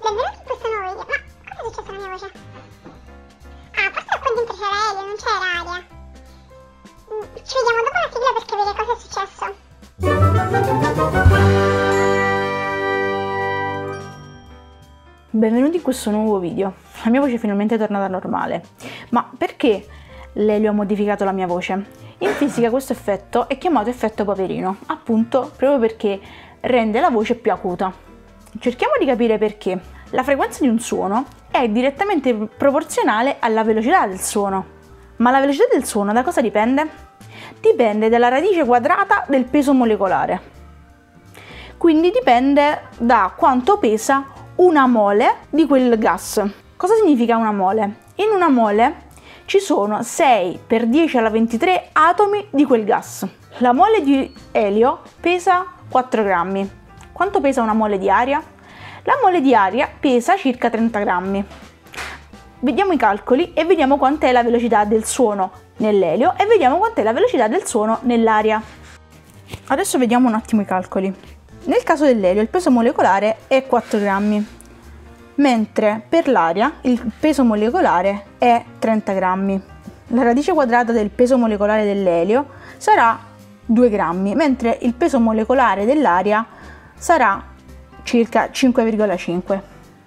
Benvenuti in questo nuovo video. Ma cosa è successo alla mia voce? Ah, forse qua dentro c'era Elio, non c'era aria. Ci vediamo dopo la sigla per capire cosa è successo. Benvenuti in questo nuovo video. La mia voce è finalmente tornata normale. Ma perché l'Elio ha modificato la mia voce? In fisica questo effetto è chiamato effetto Paperino, appunto proprio perché rende la voce più acuta. Cerchiamo di capire perché. La frequenza di un suono è direttamente proporzionale alla velocità del suono. Ma la velocità del suono da cosa dipende? Dipende dalla radice quadrata del peso molecolare. Quindi dipende da quanto pesa una mole di quel gas. Cosa significa una mole? In una mole ci sono 6 per 10 alla 23 atomi di quel gas. La mole di elio pesa 4 grammi. Quanto pesa una mole di aria? La mole di aria pesa circa 30 grammi. Vediamo i calcoli e vediamo quant'è la velocità del suono nell'elio e vediamo quant'è la velocità del suono nell'aria. Adesso vediamo un attimo i calcoli. Nel caso dell'elio il peso molecolare è 4 grammi, mentre per l'aria il peso molecolare è 30 grammi. La radice quadrata del peso molecolare dell'elio sarà 2 grammi, mentre il peso molecolare dell'aria sarà circa 5,5.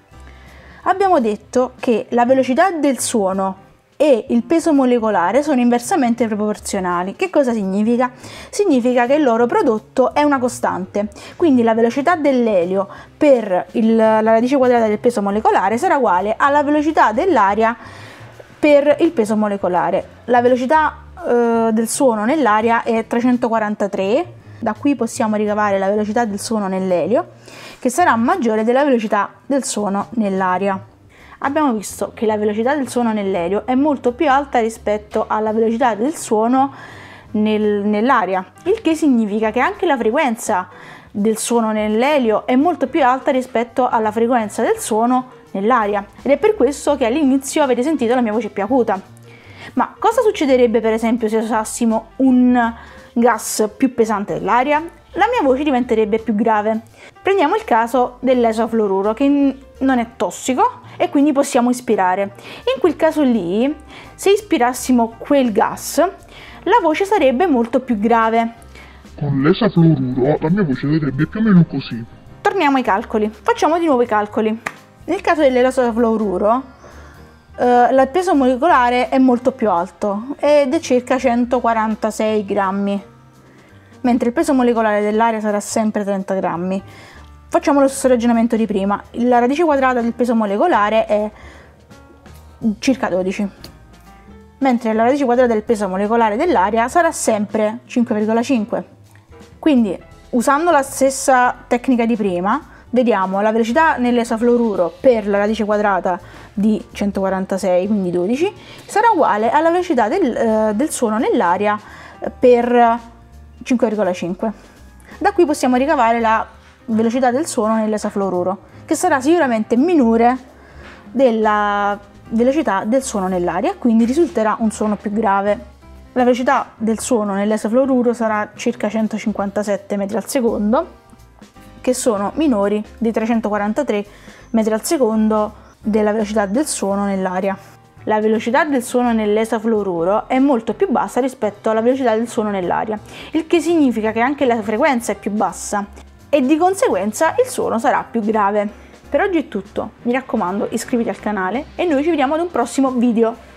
Abbiamo detto che la velocità del suono e il peso molecolare sono inversamente proporzionali. Che cosa significa? Significa che il loro prodotto è una costante, quindi la velocità dell'elio per la radice quadrata del peso molecolare sarà uguale alla velocità dell'aria per il peso molecolare. La velocità del suono nell'aria è 343, da qui possiamo ricavare la velocità del suono nell'elio, che sarà maggiore della velocità del suono nell'aria. Abbiamo visto che la velocità del suono nell'elio è molto più alta rispetto alla velocità del suono nell'aria, il che significa che anche la frequenza del suono nell'elio è molto più alta rispetto alla frequenza del suono nell'aria, ed è per questo che all'inizio avete sentito la mia voce più acuta. Ma cosa succederebbe per esempio se usassimo un gas più pesante dell'aria? La mia voce diventerebbe più grave. Prendiamo il caso dell'esofluoruro, che non è tossico e quindi possiamo ispirare. In quel caso lì, se ispirassimo quel gas, la voce sarebbe molto più grave. Con l'esofluoruro la mia voce sarebbe più o meno così. Torniamo ai calcoli. Facciamo di nuovo i calcoli. Nel caso dell'esofluoruro, il peso molecolare è molto più alto ed è circa 146 grammi, mentre il peso molecolare dell'aria sarà sempre 30 grammi. Facciamo lo stesso ragionamento di prima. La radice quadrata del peso molecolare è circa 12, mentre la radice quadrata del peso molecolare dell'aria sarà sempre 5,5. Quindi, usando la stessa tecnica di prima, vediamo la velocità nell'esofluoruro per la radice quadrata di 146, quindi 12, sarà uguale alla velocità del suono nell'aria per 5,5. Da qui possiamo ricavare la velocità del suono nell'esofluoruro, che sarà sicuramente minore della velocità del suono nell'aria, quindi risulterà un suono più grave. La velocità del suono nell'esofluoruro sarà circa 157 metri al secondo, che sono minori di 343 metri al secondo della velocità del suono nell'aria. La velocità del suono nell'esofluoruro è molto più bassa rispetto alla velocità del suono nell'aria, il che significa che anche la frequenza è più bassa e di conseguenza il suono sarà più grave. Per oggi è tutto, mi raccomando iscriviti al canale e noi ci vediamo ad un prossimo video.